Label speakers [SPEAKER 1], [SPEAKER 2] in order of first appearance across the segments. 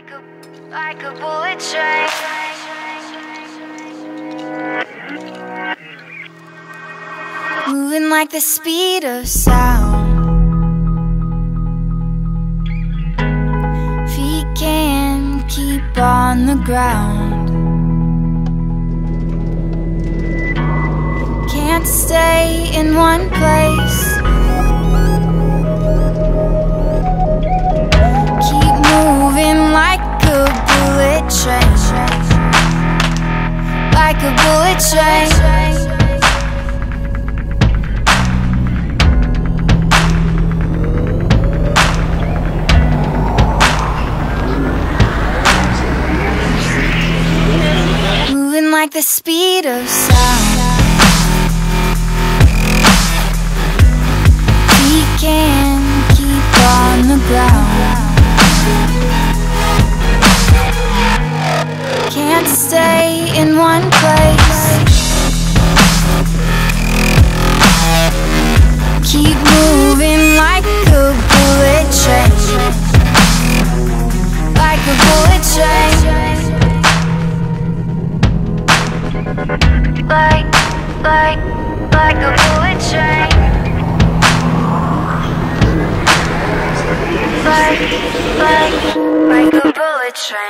[SPEAKER 1] like a bullet train. Moving like the speed of sound. Feet can't keep on the ground. Can't stay in one place. Keep moving like a bullet train. Like a bullet train. Like the speed of sound. We can keep on the ground. Can't stay in one place. Keep moving like a bullet train. Like a bullet train. Like a bullet train. Like a bullet train.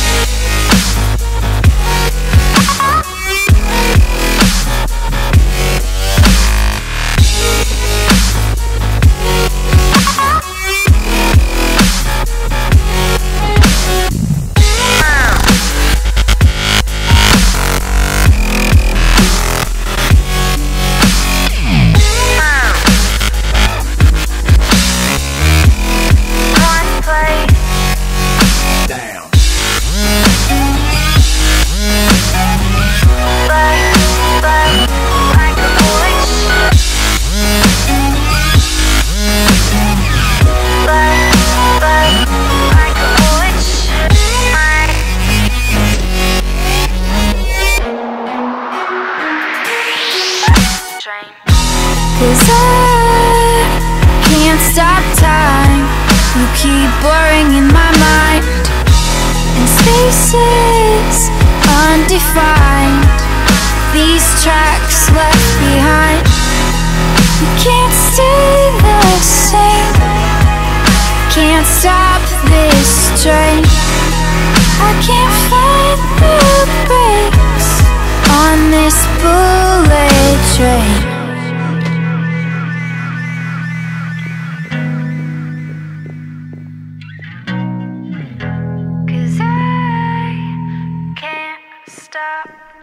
[SPEAKER 1] Cause I can't stop time. You keep blurring in my mind, and spaces undefined. These tracks left behind. You can't stay the same. Can't stop this train. I can't find the brakes on this bullet train. Stop.